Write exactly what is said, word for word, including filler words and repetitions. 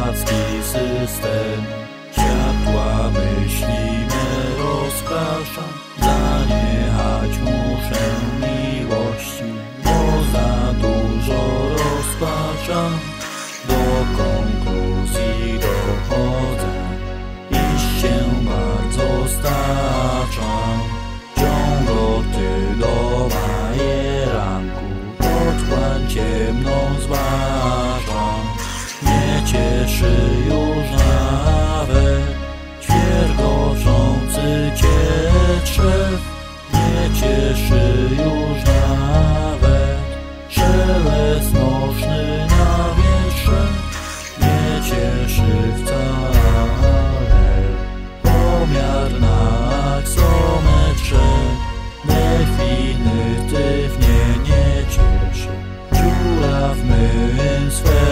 Szlachecki system światła myślimy rozprasza. Zaniechać muszę miłości, bo za dużo rozpaczam. Do konkluzji dochodzę, iż się bardzo staczam. Ciągoty do majeranku, otchłań ciemną zważam. Nie cieszy już nawet ćwiergoczący cietrzew. Nie cieszy już nawet szelest moszny na wietrze. Nie cieszy wcale pomiar na aksometrze. Definitywnie nie cieszy dziura w mym swe.